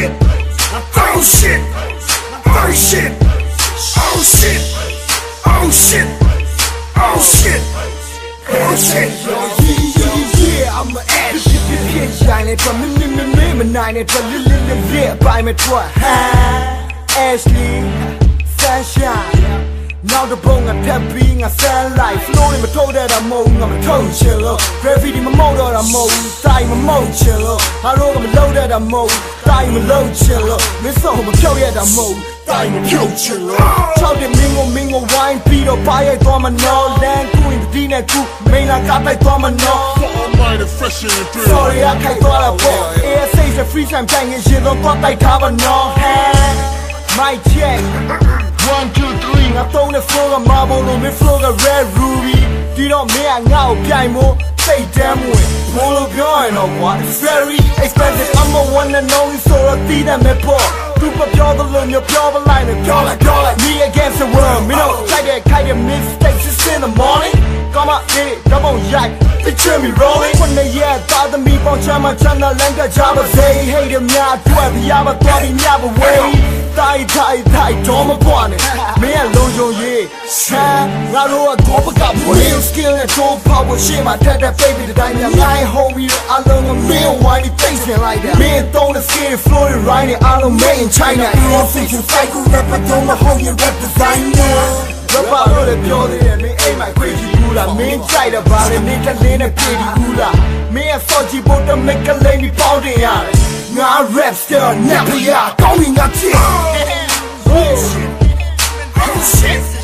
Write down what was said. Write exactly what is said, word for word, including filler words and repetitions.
hit. Oh shit. Oh shit. Oh shit. Oh shit. Oh shit. Oh shit. Yeah, I'm an ass. Hit shining from me, me, me, me, me, nine and twelve, little, little, little, by me twice. Ashley, sunshine. Now the bone I'm tapping, I sound like flowing, but told that I'm old, I'm a toe chiller. Graffiti, my motor, I'm old, time, I'm old chiller. I know I'm low that I'm old, time, I'm low chiller. Miss home, I'm kill yet, I'm old, time, I'm kill chiller. Chow the mingo, mingo, wine, beat up, I ain't on my no land, doing the D N A two, main I got like on my no. Sorry, I can't thought I bought. A S A's a free time banging shit, don't thought I have a no hand. My check. One, two, three. I throw the floor of marble on me floor of red ruby. You don't mean I know piano. Say damn way. Polo going on what? It's very expensive. I'm a one and only so I see them at poor. Super pure the loan, your pure line, and pure like pure like me against the world. Me know, like that kind of mistakes. It's in the morning. Come on, get it, come on, yak. Picture me rolling. When they yeah, thought the me on Chama Chana Langa Java say, hey, them ya, do I be Yaba, thought he never way. Die, die, die, don't want it. Me alone, yo, yeah. Shine, I know a top of got real skill and true power. Shit, my dad, that baby, the dynamic. I hold me, I learn a meal, why they facing like that. Me and throw the skin, Florida, riding, I don't made in China. You don't think you cycle, rapper, don't know how you rap designer. Rapper, I know the pure, me ain't my crazy cooler. Me inside about it, make a lane and pretty cooler. Me and Soji both to make a lady pounding on it. Now I rap still, never ya, going up here. Oh shit. Oh shit.